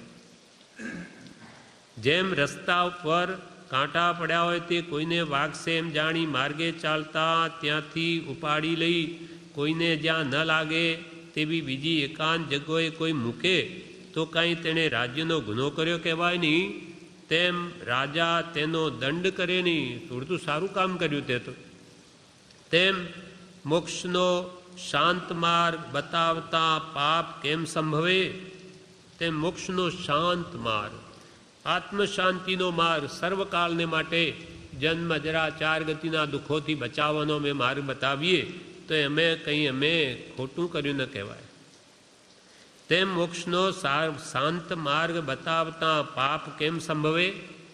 જેમ રસ્તા ઉપર કાંટા પડ્યા હોય તે કોઈને વાગશે એમ જાણી માર્ગે ચાલતા ત્યાંથી ઉપાડી લઈ કોઈને જ્યાં ન લાગે તેવી બીજી એકાંત જગ્યાએ કોઈ મૂકે તો કાંઈ તેણે રાજ્યનો ગુનો કર્યો કહેવાય નહીં. તેમ રાજા તેનો દંડ કરે નહીં, થોડું સારું કામ કર્યું તે તો. તેમ મોક્ષનો શાંત માર્ગ બતાવતા પાપ કેમ સંભવે? તેમ મોક્ષનો શાંત માર્ગ, આત્મશાંતિનો માર્ગ, સર્વકાળને માટે જન્મ જરા ચાર ગતિના દુઃખોથી બચાવવાનો અમે માર્ગ બતાવીએ તો અમે ખોટું કર્યું ન કહેવાય. તેમ મોક્ષનો શાંત માર્ગ બતાવતા પાપ કેમ સંભવે?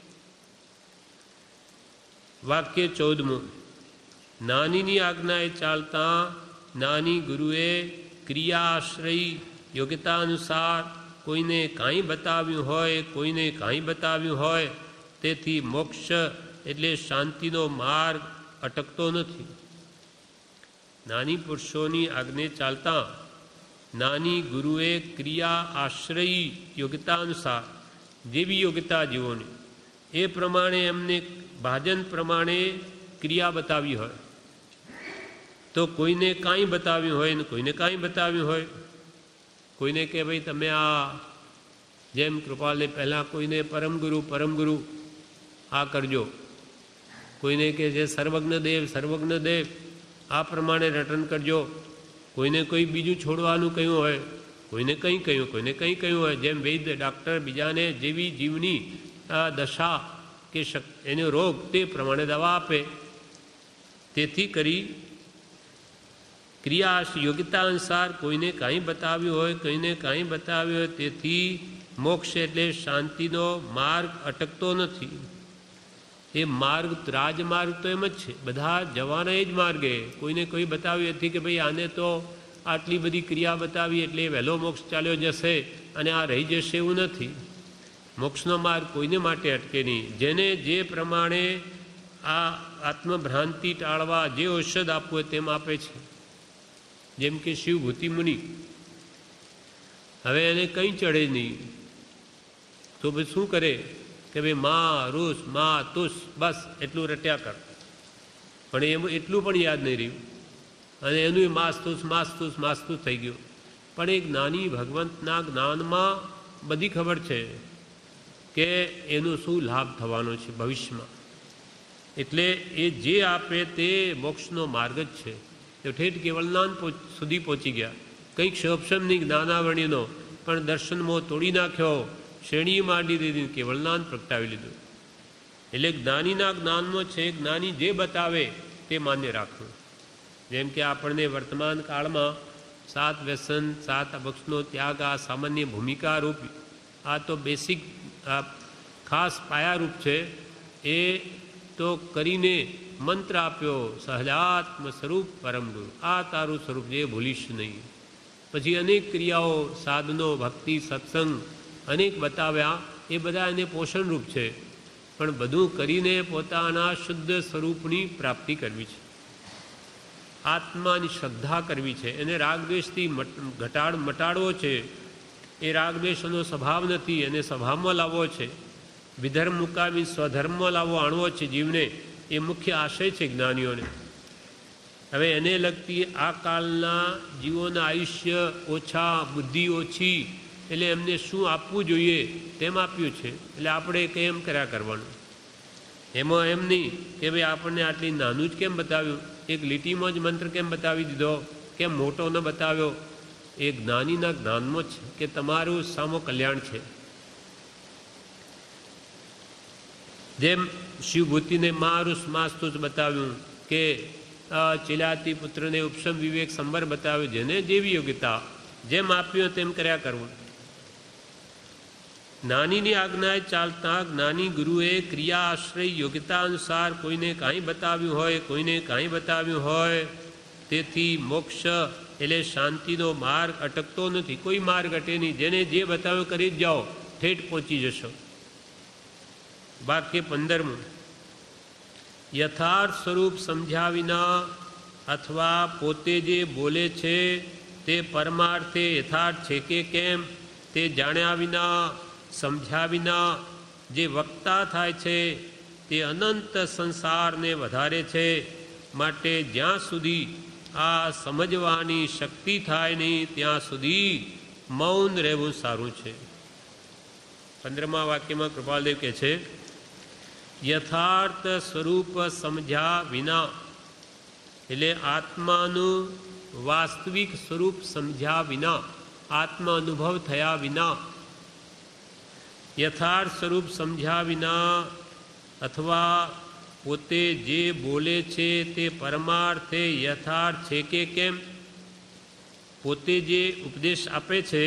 વાક્ય 14. નાનીની આજ્ઞાએ ચાલતા નાની ગુરુએ ક્રિયાશ્રયી યોગ્યતા અનુસાર કોઈને કાંઈ બતાવ્યું હોય, કોઈને કાંઈ બતાવ્યું હોય, તેથી મોક્ષ એટલે શાંતિનો માર્ગ અટકતો નથી. નાની પુરુષોની આજ્ઞે ચાલતા નાની ગુરુએ ક્રિયા આશ્રયી યોગ્યતા અનુસાર જેવી યોગ્યતા જીવોની એ પ્રમાણે એમને ભાજન પ્રમાણે ક્રિયા બતાવી હોય, તો કોઈને કાંઈ બતાવ્યું હોય ને કોઈને કાંઈ બતાવ્યું હોય. કોઈને કે ભાઈ તમે આ જેમ કૃપાલને પહેલાં કોઈને પરમગુરુ આ કરજો, કોઈને કે જે સર્વજ્ઞ દેવ આ પ્રમાણે રટન કરજો, કોઈને કોઈ બીજું છોડવાનું કહ્યું હોય, કોઈને કંઈ કહ્યું, કોઈને કંઈ કહ્યું હોય. જેમ વૈદ્ય ડાક્ટર બીજાને જેવી જીવની દશા કે એનો રોગ તે પ્રમાણે દવા આપે. તેથી કરી ક્રિયા યોગ્યતા અનુસાર કોઈને કાંઈ બતાવ્યું હોય, કોઈને કાંઈ બતાવ્યું હોય, તેથી મોક્ષ એટલે શાંતિનો માર્ગ અટકતો નથી. એ માર્ગ રાજમાર્ગ તો એમ જ છે, બધા જવાના એ જ માર્ગે. કોઈને કોઈ બતાવ્યું નથી કે ભાઈ આને તો આટલી બધી ક્રિયા બતાવી એટલે વહેલો મોક્ષ ચાલ્યો જશે અને આ રહી જશે, એવું નથી. મોક્ષનો માર્ગ કોઈને માટે અટકે નહીં. જેને જે પ્રમાણે આ આત્મભ્રાંતિ ટાળવા જે ઔષધ આપવું હોય તેમ આપે છે. જેમ કે શિવભૂતિ મુનિ, હવે એને કંઈ ચડે નહીં તો ભાઈ શું કરે કે ભાઈ મા રૂસ મા તુસ બસ એટલું રટ્યા કર, પણ એમાં એટલું પણ યાદ નહીં રહ્યું અને એનું માસ્તુસ થઈ ગયું. પણ એક નાની ભગવંતના જ્ઞાનમાં બધી ખબર છે કે એનો શું લાભ થવાનો છે ભવિષ્યમાં. એટલે એ જે આપે તે મોક્ષનો માર્ગ જ છે. તો ઠેઠ કેવલનાન સુધી પહોંચી ગયા. કંઈક શોભશમ નહીં જ્ઞાનાવરણીનો, પણ દર્શનમાં તોડી નાખ્યો, શ્રેણી માંડી દીધી, કેવલનાન પ્રગટાવી લીધું. એટલે જ્ઞાનીના જ્ઞાનમાં છે, જ્ઞાની જે બતાવે તે માન્ય રાખવું. જેમ કે આપણને વર્તમાન કાળમાં 7 વ્યસન 7 અભક્ષનો ત્યાગ આ સામાન્ય ભૂમિકા રૂપ, આ તો બેસિક ખાસ પાયારૂપ છે. એ તો કરીને મંત્ર આપ્યો, સહજાત્મ સ્વરૂપ પરમ ગુરુ, આ તારું સ્વરૂપ જે ભૂલીશ નહીં. પછી અનેક ક્રિયાઓ સાધનો ભક્તિ સત્સંગ અનેક બતાવ્યા, એ બધા એને પોષણરૂપ છે. પણ બધું કરીને પોતાના શુદ્ધ સ્વરૂપની પ્રાપ્તિ કરવી છે, આત્માની શ્રદ્ધા કરવી છે, એને રાગદ્વેષથી મટાડવો છે. એ રાગદ્વેષનો સ્વભાવ નથી, એને સ્વભાવમાં લાવવો છે. વિધર્મ મુકાવી સ્વધર્મમાં આણવો છે જીવને, એ મુખ્ય આશય છે જ્ઞાનીઓને. હવે એને લગતી આ કાળના જીવોના આયુષ્ય ઓછા, બુદ્ધિ ઓછી, એટલે એમને શું આપવું જોઈએ તેમ આપ્યું છે. એટલે આપણે કેમ કર્યા કરવાનું, એમાં એમ નહીં કે ભાઈ આપણને આટલી નાનું જ કેમ બતાવ્યું, એક લીટીમાં જ મંત્ર કેમ બતાવી દીધો, કેમ મોટો ન બતાવ્યો. એ જ્ઞાનીના જ્ઞાનમાં જ કે તમારું સામો કલ્યાણ છે. જેમ શિવભૂતિને મારુસ માસ્તુસ બતાવ્યું, કે ચિલાતી પુત્રને ઉપશમ વિવેક સંબર બતાવ્યું, જેને જેવી યોગ્યતા જેમ આપ્યું તેમ કર્યા કરવું. જ્ઞાનીની આજ્ઞાએ ચાલતા જ્ઞાની ગુરુએ ક્રિયા આશ્રય યોગ્યતા અનુસાર કોઈને કાંઈ બતાવ્યું હોય, કોઈને કાંઈ બતાવ્યું હોય. તેથી મોક્ષ એટલે શાંતિનો માર્ગ અટકતો નથી. કોઈ માર્ગ અટે નહીં. જેને જે બતાવ્યું કરી જ જાઓ, ઠેઠ પહોંચી જશો. વાક્ય 15મું. યથાર્થ સ્વરૂપ સમજ્યા વિના અથવા પોતે જે બોલે છે તે પરમાર્થે યથાર્થ છે કે કેમ તે જાણ્યા વિના, સમજ્યા વિના જે વક્તા થાય છે તે અનંત સંસારને વધારે છે. માટે જ્યાં સુધી આ સમજવાની શક્તિ થાય નહીં ત્યાં સુધી મૌન રહેવું સારું છે. 15મા વાક્યમાં કૃપાલદેવ કહે છે, યથાર્થ સ્વરૂપ સમજ્યા વિના એટલે આત્માનું વાસ્તવિક સ્વરૂપ સમજ્યા વિના, આત્મા અનુભવ થયા વિના, યથાર્થ સ્વરૂપ સમજ્યા વિના અથવા પોતે જે બોલે છે તે પરમાર્થે યથાર્થ છે કે કેમ, પોતે જે ઉપદેશ આપે છે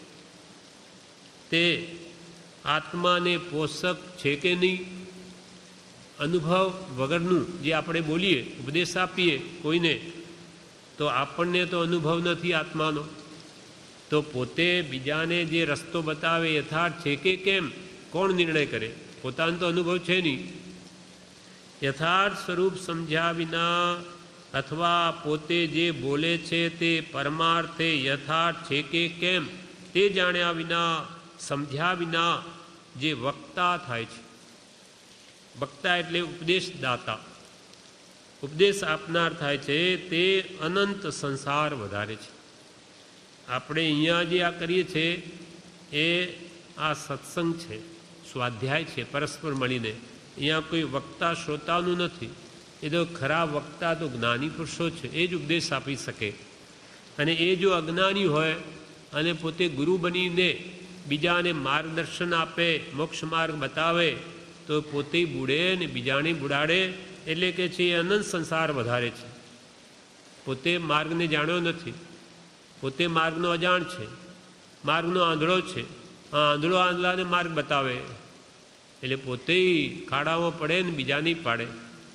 તે આત્માને પોષક છે કે નહીં. અનુભવ વગરનું જે આપણે બોલીએ, ઉપદેશ આપીએ કોઈને, તો આપણને તો અનુભવ નથી આત્માનો. તો પોતે બીજાને જે રસ્તો બતાવે યથાર્થ છે કે કેમ કોણ નિર્ણય કરે? પોતાનો તો અનુભવ છે નહીં. યથાર્થ સ્વરૂપ સમજ્યા વિના અથવા પોતે જે બોલે છે તે પરમાર્થે યથાર્થ છે કે કેમ તે જાણ્યા વિના, સમજ્યા વિના જે વક્તા થાય છે. વક્તા એટલે ઉપદેશદાતા, ઉપદેશ આપનાર થાય છે તે અનંત સંસાર વધારે છે. આપણે અહીંયા જે આ કરીએ છીએ એ આ સત્સંગ છે, સ્વાધ્યાય છે, પરસ્પર મળીને. અહીંયા કોઈ વક્તા શ્રોતાનું નથી. એ તો ખરા વક્તા તો જ્ઞાની પુરુષો છે, એ જ ઉપદેશ આપી શકે. અને એ જો અજ્ઞાની હોય અને પોતે ગુરુ બનીને બીજાને માર્ગદર્શન આપે, મોક્ષ માર્ગ બતાવે, તો પોતે બુડે ને બીજાને બુડાડે. એટલે કે છે એ અનંત સંસાર વધારે છે. પોતે માર્ગને જાણ્યો નથી, પોતે માર્ગનો અજાણ છે, માર્ગનો આંધળો છે. આ આંધળો આંધળાને માર્ગ બતાવે એટલે પોતે ખાડામાં પડે ને બીજાને પાડે.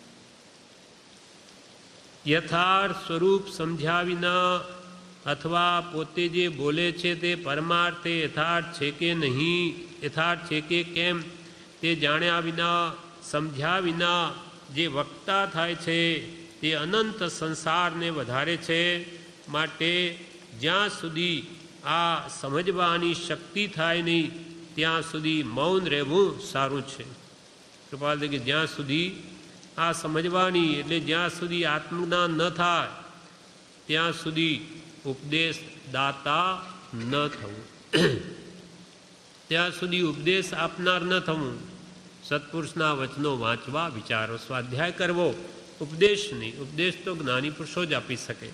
યથાર્થ સ્વરૂપ સમજ્યા વિના અથવા પોતે જે બોલે છે તે પરમાર્થે યથાર્થ છે કે નહીં, યથાર્થ છે કે કેમ તે જાણ્યા વિના, સમજ્યા વિના જે વક્તા થાય છે તે અનંત સંસારને વધારે છે. માટે જ્યાં સુધી આ સમજવાની શક્તિ થાય નહીં ત્યાં સુધી મૌન રહેવું સારું છે. કૃપાલ કે જ્યાં સુધી આ સમજવાની એટલે જ્યાં સુધી આત્મજ્ઞાન ન થાય ત્યાં સુધી ઉપદેશ દાતા ન થવું, ત્યાં સુધી ઉપદેશ આપનાર ન થવું. સત્પુરુષના વચનો વાંચવા, વિચારો, સ્વાધ્યાય કરવો, ઉપદેશ નહીં. ઉપદેશ તો જ્ઞાની પુરુષો જ આપી શકે.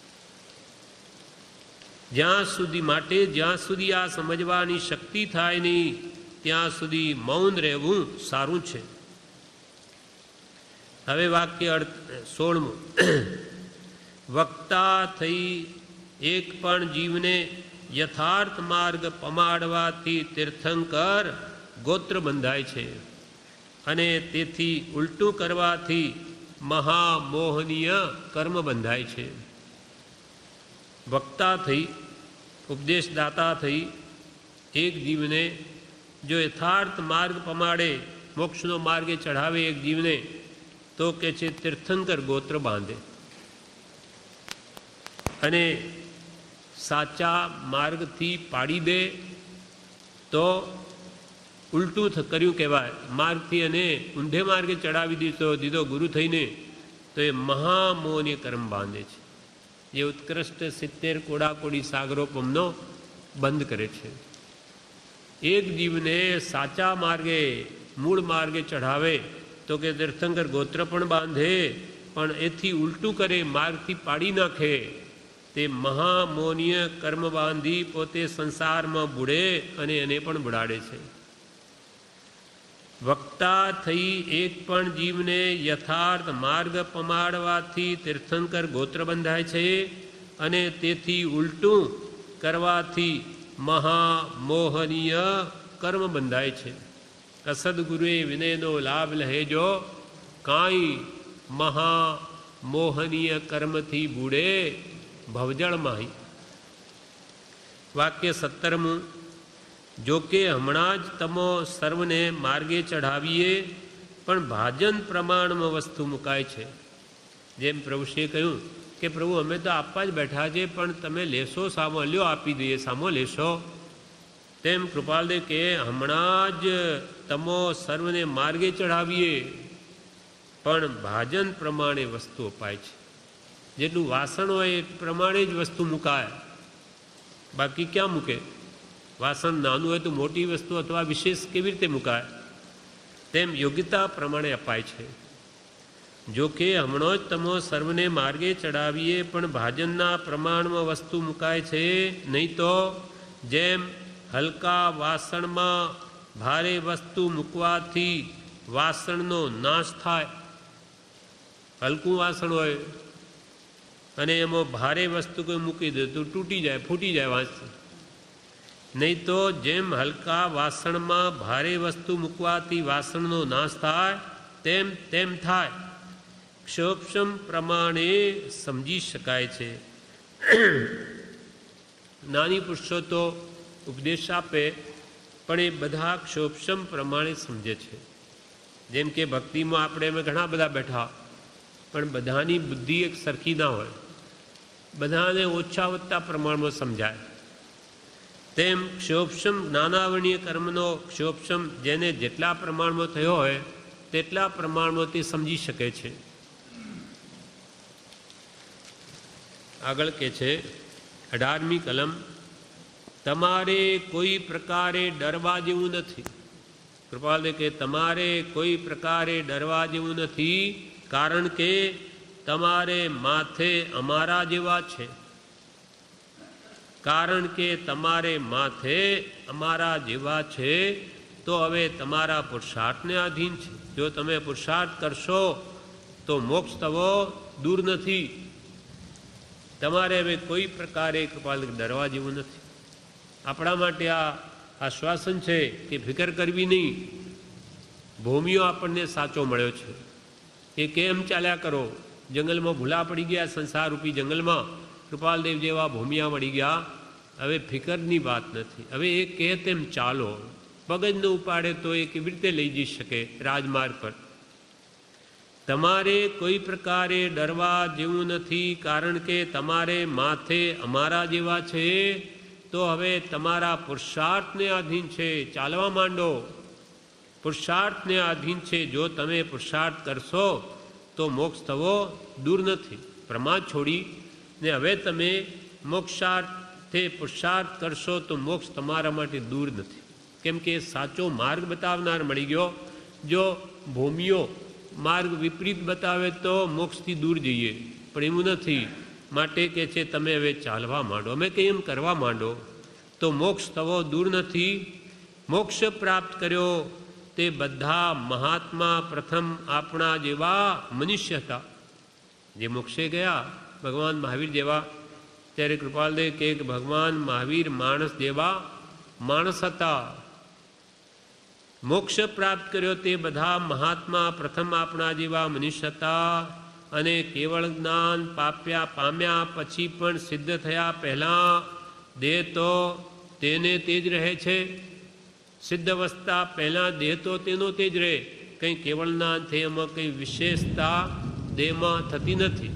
જ્યાં સુધી માટે જ્યાં સુધી આ સમજવાની શક્તિ થાય નહીં ત્યાં સુધી મૌન રહેવું સારું છે. હવે વાક્ય 16મું. વક્તા થઈ એક પણ જીવને યથાર્થ માર્ગ પમાડવાથી તીર્થંકર ગોત્ર બંધાય છે અને તેથી ઉલટું કરવાથી મહામોહનીય કર્મ બંધાય છે. વક્તા થઈ, ઉપદેશદાતા થઈ એક જીવને જો યથાર્થ માર્ગ પમાડે, મોક્ષનો માર્ગે ચઢાવે એક જીવને, તો કે છે તીર્થંકર ગોત્ર બાંધે. અને સાચા માર્ગથી પાડી દે તો ઉલટું કર્યું કહેવાય. માર્ગથી અને ઊંધે માર્ગે ચડાવી દીધો ગુરુ થઈને તો એ મહામોહની કર્મ બાંધે છે. જે ઉત્કૃષ્ટ 70 કોડાકોડી સાગરોપમનો બંધ કરે છે. એક જીવને સાચા માર્ગે, મૂળ માર્ગે ચઢાવે તો કે તીર્થંકર ગોત્ર પણ બાંધે, પણ એથી ઉલટું કરે, માર્ગથી પાડી નાખે, તે મહામોહનીય કર્મ બાંધી પોતે સંસારમાં બુડે અને એને પણ બુડાડે છે. વક્તા થઈ એક પણ જીવને યથાર્થ માર્ગ પમાડવાથી તીર્થંકર ગોત્ર બંધાય છે અને તેથી ઉલટું કરવાથી મહામોહનીય કર્મ બંધાય છે. અસદગુરુએ વિનયનો લાભ લહેજો, કાંઈ મહા મોહનીય કર્મથી બુડે ભવજળમાં. વાક્ય 17મું. જોકે હમણાં જ તમો સર્વને માર્ગે ચઢાવીએ, પણ ભાજન પ્રમાણમાં વસ્તુ મુકાય છે. જેમ પ્રભુશ્રીએ કહ્યું કે પ્રભુ અમે તો આપવા જ બેઠા છે, પણ તમે લેશો સામો, લ્યો આપી દઈએ, સામો લેશો. તેમ કૃપાલદેવ કે હમણાં જ તમો સર્વને માર્ગે ચઢાવીએ, પણ ભાજન પ્રમાણે વસ્તુ અપાય છે. જેટલું વાસણ હોય એ પ્રમાણે જ વસ્તુ મુકાય, બાકી ક્યાં મૂકે? વાસણ નાનું હોય તો મોટી વસ્તુ અથવા વિશેષ કેવી રીતે મુકાય? તેમ યોગ્યતા પ્રમાણે અપાય છે. જોકે હમણાં જ તમો સર્વને માર્ગે ચડાવીએ, પણ ભાજનના પ્રમાણમાં વસ્તુ મુકાય છે. નહીં તો જેમ હલકા વાસણમાં ભારે વસ્તુ મૂકવાથી વાસણનો નાશ થાય. હલકું વાસણ હોય અને એમાં ભારે વસ્તુ કોઈ મૂકી દે તો તૂટી જાય, ફૂટી જાય વાસણ. નહીં તો જેમ હલકા વાસણમાં ભારે વસ્તુ મૂકવાથી વાસણનો નાશ થાય, તેમ થાય. ક્ષોભક્ષમ પ્રમાણે સમજી શકાય છે. નાની પુરુષો તો ઉપદેશ આપે, પણ એ બધા ક્ષોભક્ષમ પ્રમાણે સમજે છે. જેમ કે ભક્તિમાં આપણે અમે ઘણા બધા બેઠા, પણ બધાની બુદ્ધિ એક સરખી ના હોય, બધાને ઓછા વધતા પ્રમાણમાં સમજાય. તેમ ક્ષોભક્ષમ જ્ઞાનાવરણીય કર્મનો ક્ષોભક્ષમ જેને જેટલા પ્રમાણમાં થયો હોય તેટલા પ્રમાણમાં તે સમજી શકે છે. આગળ કે છે 18મી કલમ. તમારે કોઈ પ્રકારે ડરવા જેવું નથી. કૃપાલદેવ કે તમારે કોઈ પ્રકારે ડરવા જેવું નથી, કારણ કે તમારે માથે અમારા જેવા છે. કારણ કે તમારે માથે અમારા જેવા છે, તો હવે તમારા પુરુષાર્થને આધીન છે. જો તમે પુરુષાર્થ કરશો તો મોક્ષ થવો દૂર નથી. તમારે હવે કોઈ પ્રકારે કૃપાલ ડરવા જેવું નથી. આપણા માટે આ આશ્વાસન છે કે ફિકર કરવી નહીં. ભૂમિયો આપણને સાચો મળ્યો છે. એ કેમ ચાલ્યા કરો, જંગલમાં ભૂલા પડી ગયા, સંસારરૂપી જંગલમાં કૃપાલદેવ જેવા ભૂમિયા મળી ગયા. હવે ફિકરની વાત નથી. હવે એ કહે તેમ ચાલો. પગ જ ન ઉપાડે તો એ કેવી રીતે લઈ જઈ શકે રાજમાર્ગ પર? તમારે કોઈ પ્રકારે ડરવા જેવું નથી, કારણ કે તમારે માથે અમારા જેવા છે, તો હવે તમારા પુરુષાર્થને આધીન છે. ચાલવા માંડો. પુરુષાર્થને આધીન છે. જો તમે પુરુષાર્થ કરશો તો મોક્ષ થવો દૂર નથી. પ્રમાદ છોડી ને હવે તમે મોક્ષાર્થે પુરુષાર્થ કરશો તો મોક્ષ તમારા માટે દૂર નથી. કેમ કે સાચો માર્ગ બતાવનાર મળી ગયો. જો ભૂમિયો માર્ગ વિપરીત બતાવે તો મોક્ષથી દૂર જઈએ, પણ એવું નથી. માટે કે છે તમે હવે ચાલવા માંડો. અમે કંઈ એમ કરવા માંડો તો મોક્ષ થવો દૂર નથી. મોક્ષ પ્રાપ્ત કર્યો તે બધા મહાત્મા પ્રથમ આપણા જેવા મનુષ્ય હતા. જે મોક્ષે ગયા ભગવાન મહાવીર જેવા, ત્યારે કૃપાલદેવ કે ભગવાન મહાવીર માણસ જેવા માણસ હતા. મોક્ષ પ્રાપ્ત કર્યો તે બધા મહાત્મા પ્રથમ આપણા જેવા મનુષ્ય હતા. અને કેવળ જ્ઞાન પામ્યા પછી પણ સિદ્ધ થયા પહેલાં દેહ તો તેને તે જ રહે છે. સિદ્ધ અવસ્થા પહેલાં દેહ તો તેનો તે જ રહે. કંઈ કેવળ જ્ઞાન થઈ એમાં કંઈ વિશેષતા દેહમાં થતી નથી.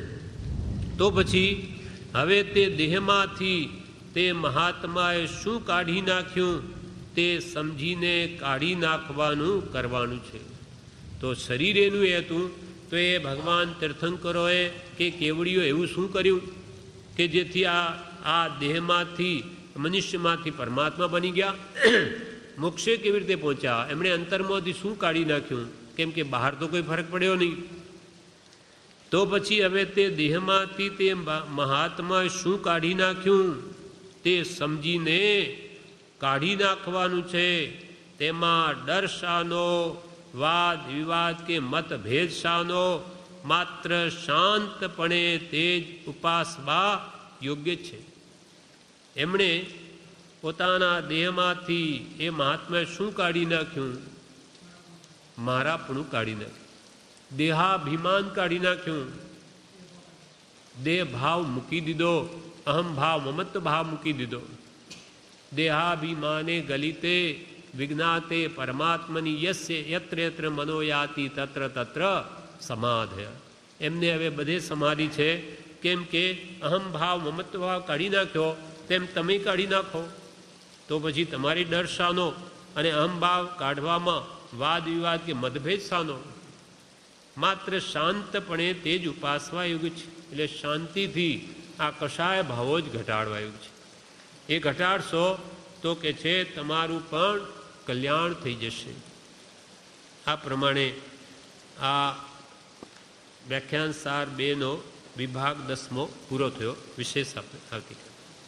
તો પછી હવે તે દેહમાંથી તે મહાત્માએ શું કાઢી નાખ્યું તે સમજીને કાઢી નાખવાનું કરવાનું છે. તો શરીર એનું હતું, તો એ ભગવાન તીર્થંકરોએ કે કેવડીઓ એવું શું કર્યું કે જેથી આ દેહમાંથી મનુષ્યમાંથી પરમાત્મા બની ગયા? મોક્ષે કેવી રીતે પહોંચ્યા? એમણે અંતરમાંથી શું કાઢી નાખ્યું? કેમ કે બહાર તો કોઈ ફરક પડ્યો નહીં. તો પછી હવે તે દેહમાંથી તે મહાત્માએ શું કાઢી નાખ્યું તે સમજીને કાઢી નાખવાનું છે. તેમાં ડર શાનો, વાદ વિવાદ કે મતભેદ શાનો? માત્ર શાંતપણે તે જ ઉપાસવા યોગ્ય છે. એમણે પોતાના દેહમાંથી એ મહાત્માએ શું કાઢી નાખ્યું? મારાપણું કાઢી નાખ્યું, દેહાભિમાન કાઢી નાખ્યું, દેહ ભાવ મૂકી દીધો, અહમ ભાવ મમત્વ ભાવ મૂકી દીધો. દેહાભિમાને ગલિતે વિજ્ઞાતે પરમાત્મની યસ્ય યત્ર યત્ર મનોયાતિ તત્ર તત્ર સમાધય. એમને હવે બધે સમાધિ છે. કેમ કે અહમ ભાવ મમત્વ ભાવ કાઢી નાખ્યો, તેમ તમે કાઢી નાખો. તો પછી તમારી ડર શાનો? અને અહમ ભાવ કાઢવામાં વાદ વિવાદ કે મતભેદ શાનો? માત્ર શાંતપણે તે જ ઉપાસવા યુગ છે. એટલે શાંતિથી આ કશાય ભાવો જ ઘટાડવા યુગ છે. એ ઘટાડશો તો કે છે તમારું પણ કલ્યાણ થઈ જશે. આ પ્રમાણે આ વ્યાખ્યાન સાર 2નો વિભાગ 10મો પૂરો થયો. વિશેષ આપણે આવતીકાલે.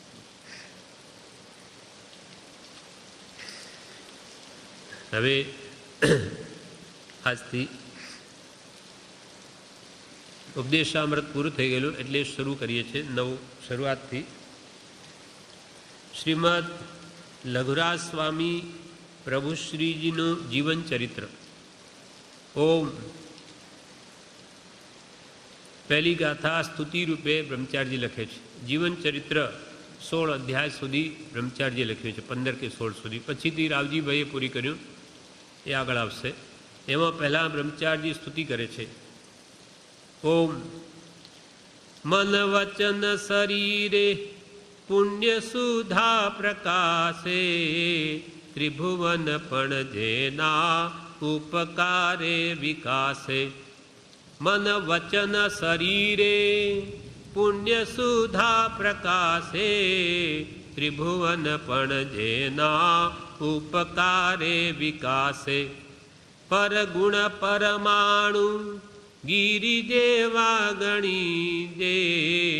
હવે આજથી ઉપદેશામૃત પૂરું થઈ ગયેલું એટલે શરૂ કરીએ છીએ નવું શરૂઆતથી. શ્રીમદ લઘુરાજ સ્વામી પ્રભુશ્રીજીનું જીવન ચરિત્ર. ઓમ. પહેલી ગાથા સ્તુતિ રૂપે બ્રહ્મચારીજી લખે છે. જીવન ચરિત્ર 16 અધ્યાય સુધી બ્રહ્મચારીજીએ લખ્યું છે, 15 કે 16 સુધી. પછીથી રાવજીભાઈએ પૂરી કર્યું, એ આગળ આવશે. એમાં પહેલાં બ્રહ્મચારીજી સ્તુતિ કરે છે. ઓમ. મન વચન શરીરે પુણ્ય સુધા પ્રકાશે, ત્રિભુવન પણ જેના ઉપકારે વિકાસે. મન વચન શરીરે પુણ્ય સુધા પ્રકાશે, ત્રિભુવન પણ જેના ઉપકારે વિકાસે. પરગુણ પરમાણુ ગિરિ જેવા ગણી દે,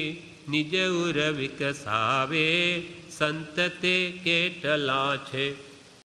નિજ ઉર વિકસાવે સંત તે કેટલા છે.